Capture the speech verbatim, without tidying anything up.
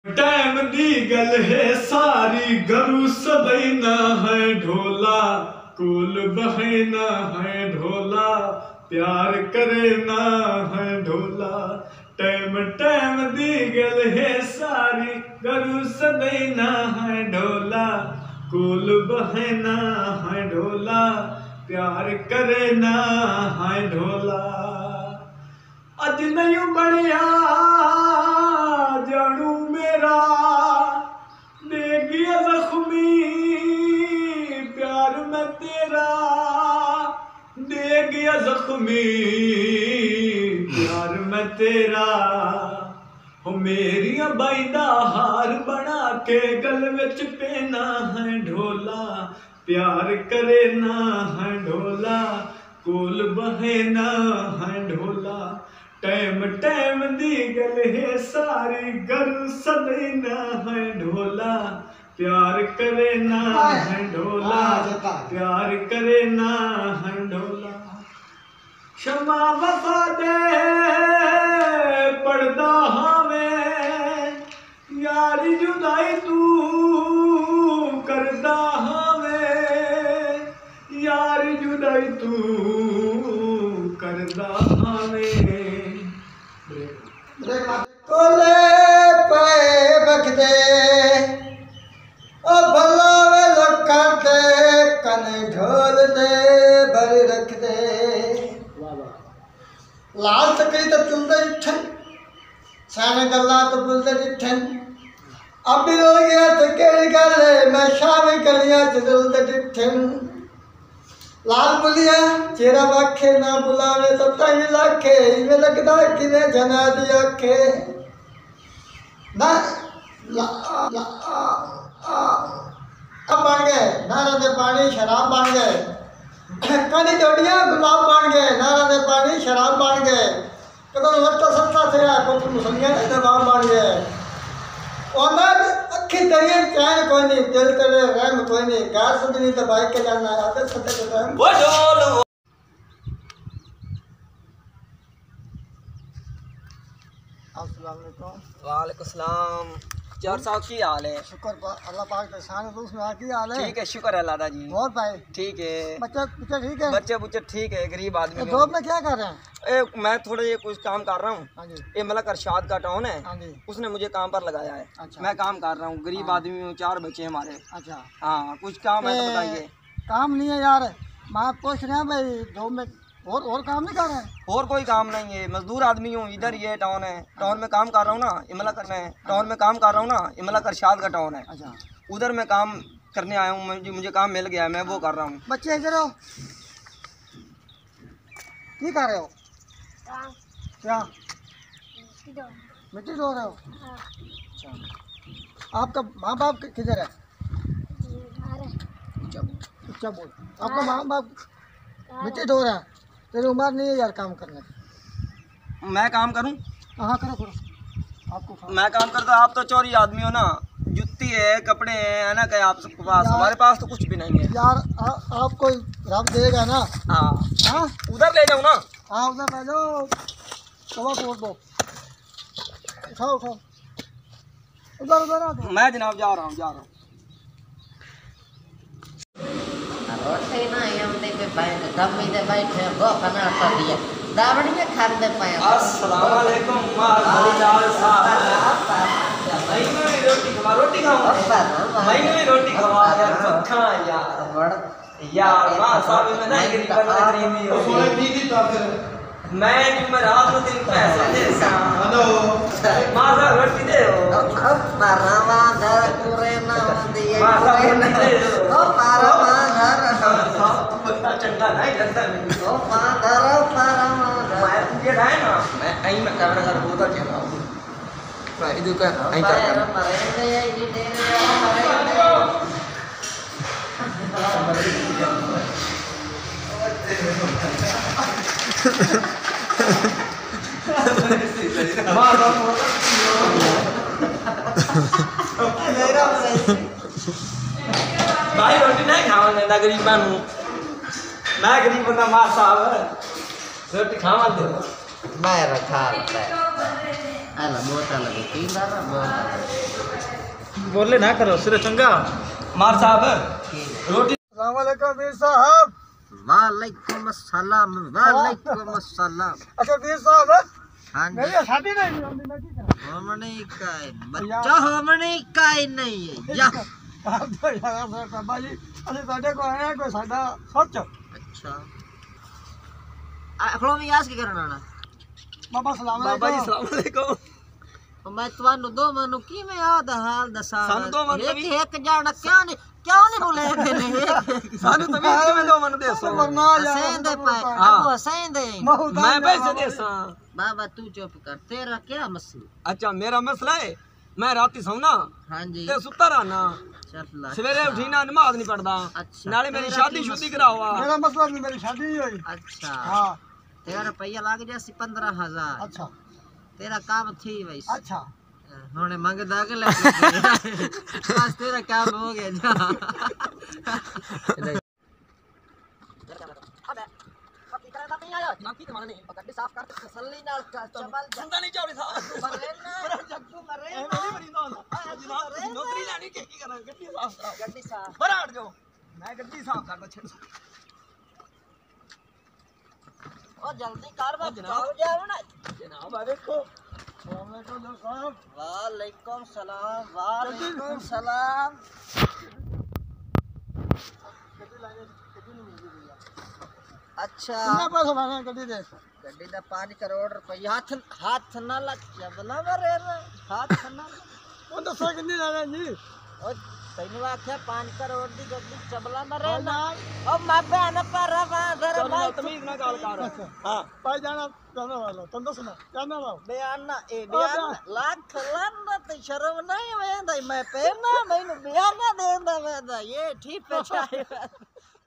Time दी गल है सारी गरु सबैना है ढोला कुल बहना है ढोला प्यार करे ना है ढोला। टाइम टाइम दी गल है सारी गरु सबैना है ढोला कुल बहना है ढोला प्यार करे ना है ढोला। अज नहीं बढ़िया जानू मेरा दे गया जख्मी प्यार में तेरा दे गया जख्मी प्यार में तेरा। हो मेरिया बाइंदा हार बना के गल विच पहना है ढोला प्यार करे ना है ढोला कोल बहना है ढोला। टाइम टाइम दी गल है सारी गर सदैना है ढोला प्यार करे ना है ढोला प्यार करे ना है ढोला। क्षमा वफा दे पड़दा हमें यारी जुदाई तू करदा हमें यारी जुदाई तू करदा हमें। कोले पे बखदे ओ भला वे लोकां दे कने ढोल दे भर रख दे। लाल तकरी तो चुलदे डिठन साने गल्ला तो बुलदे डिठन अब भी रो गया तो केड़ी गल मैं शामी गलियां च डुलदे डिठन। लाल बुलिया चेहरा वाखे ना बुलावे तो तंग लाखे इवें लगदा किवें जना दी आखे ना ला ला अब बन गए नारा दे पानी शराब बन गए कनी जोड़ियां गुलाब बन गए नारा दे पानी शराब बन गए कदों लट्टा सत्ता थे कुछ मुसलियां दे दबाव बन गए ओनर अखी तेरी चैन कोई नहीं दिल तेरे रहम कोई नहीं गार सजनी दबाई के जाना आते सत्ते के टाइम वो ढोल। अस्सलाम वालेकुम। वालेकुम सलाम। चार साहब की हाल है? शुक्र अल्लाह पाक के शान है उसमें की हाल है? ठीक है शुक्र है लादा जी। और भाई ठीक है बच्चे बच्चे ठीक है? बच्चे बुच्चे ठीक है गरीब आदमी। तो जॉब में क्या कर रहे हैं? ए, मैं थोड़े ये कुछ काम कर रहा हूँ। हाँ जी। ये मतलब अरशाद का टाउन है। हाँ जी। उसने मुझे काम पर लगाया है। अच्छा। मैं काम कर रहा हूँ गरीब आदमी हूँ चार बच्चे हमारे। अच्छा हाँ कुछ काम है तो बताइए। काम नहीं है यार मैं पूछ रहा भाई जॉब में और और काम नहीं कर रहे हैं? और कोई काम नहीं है मजदूर आदमी हूँ इधर ये टाउन है टाउन में काम कर रहा हूँ ना इमला करने टाउन में काम कर रहा हूँ ना इमला अरशाद का टाउन है। अच्छा उधर मैं काम करने आया हूँ मुझे मुझे काम मिल गया है मैं वो कर रहा हूँ। बच्चे इधर आओ की कर रहे हो? क्या मिट्टी धो रहे हो? अच्छा आपका माँ बाप किधर है? अच्छा बोल आपका माँ बाप मिट्टी धो रहा है तेरी उम्र नहीं है यार काम करने की। मैं काम करूं? हाँ करो करो आपको काम। मैं काम करता आप तो चोरी आदमी हो ना जुत्ती है कपड़े हैं है ना क्या आपके पास? हमारे पास तो कुछ भी नहीं है यार आ, आपको रब देगा ना। हाँ हाँ उधर ले जाऊँ ना? हाँ उधर ले जाओ कवा तोड़ दो उठाओ उठाओ उधर उधर आ दो। मैं जनाब जा रहा हूँ जा रहा हूँ। रोटी ना हम दे पे बैठ गम्मी दे बैठे गो कना कर दिया दावड़ी में खार दे पाया। अस्सलाम वालेकुम माल भरीदार साहब मैं भी रोटी खवा रोटी खाऊं मैं भी रोटी खवा यार पक्का यार यार मां साहब में नहीं गरीब बंदा गरीबी हो सोने दी दी तो फिर मैं जुमेरात को दिन पैसे दे हेलो मां साहब रोटी दे हो अब परवा घर कुरे ना दिए मां साहब रोटी दे ओ परवा घर बता चंगा नहीं लगता नहीं ओ पादर परवा मैं तुझे है ना मैं आई में कैमरा कर बोलता चला मैं इधर का आई कर मरेंगे ये दे मां भाई रोटी नहीं खावा ना गरीब बनू मैं गरीब बंदा मार साहब रोटी खावा दे मैं रखा है अला बोतल लगी तीन बार बोतल बोले ना करो सिरे चंगा मार साहब रोटी अस्सलाम वालेकुम वीर साहब। वालेकुम अस्सलाम वालेकुम अस्सलाम। अच्छा वीर साहब हाँ जी मेरी शादी नहीं होती मैं की करा होमने का है, बच्चा होमने का ही नहीं है या आप तो यार सर बाबा जी अरे साडे को आया कोई साडा सोच अच्छा अखलो में यास की करना ना बाबा सलाम बाबा जी अलैकुम। सलाम अलैकुम तो मैं ਤੁਹਾਨੂੰ ਦੋ ਮਨੂੰ ਕੀ ਮੈਂ ਯਾਦ ਹਾਲ ਦੱਸਾਂ ਸਾਨੂੰ ਦੋ ਮਨ ਇੱਕ ਇੱਕ ਜਾਣਾ ਕਿਉਂ ਨਹੀਂ ਕਿਉਂ ਨਹੀਂ ਭੁੱਲੇ ਨੇ ਸਾਨੂੰ ਤਮੀਜ਼ ਕਿਵੇਂ ਦੋ ਮਨ ਦੇਸੋ वरना यार ਹਸੈਨ ਦੇ ਪੈ हाँ। ਅਬੂ ਹਸੈਨ ਦੇ बहुत मैं पैसे देसा बाबा तू चुप कर तेरा क्या मसला अच्छा मेरा मसला है मैं राती सोना हाँ जी ते सुता रहना चल सवेरे उठी ना नमाज नहीं पढ़दा अच्छा, नाले मेरी तेरा शादी की शुदी मसला? करावा मेरा मसला नहीं मेरी शादी ही हुई। अच्छा हाँ तेरा रुपया लग जासी पंद्रह हजार अच्छा तेरा काम थी वैसे अच्छा हुने मंगदा के ले बस तेरा काम हो गया जा अबे पति करे नहीं आया ना की तुम्हारे नहीं गड्डी साफ कर तसल्ली नाल चबल सुनता नहीं चौड़ी साहब मरे ना जग्गू मरे ए मेरी बड़ी दोन जनाब तुसी नौकरी लेनी के की करा गड्डी साफ कराओ गड्डी साफ बड़ा हट जाओ मैं गड्डी साफ करदा छेड़ ओ जल्दी कर मैं जनाब। जाओ जाओ ना जनाब आ देखो अस्सलाम वालेकुम साहब। वालेकुम सलाम वालेकुम सलाम अच्छा कितना पैसा मांगा गड्डी दे गड्डी दा पाँच करोड़ रुपया हाथ हाथ ना लग चबला मरे ना हाथ ना वो दसो कितनी लेना जी ओ तैनू आख्या पाँच करोड़ दी गड्डी चबला मरे ना ओ मैं भैन पर वादर चल मैं तमीज ना गाल कर हां भाई जाना जाने वाला तुम दसो ना जाने वाला बयाना ए बयाना लाख लाना ते शर्म नहीं वेंदा मैं पेना मैनू बयाना देंदा वेंदा ये ठीक पे चाहे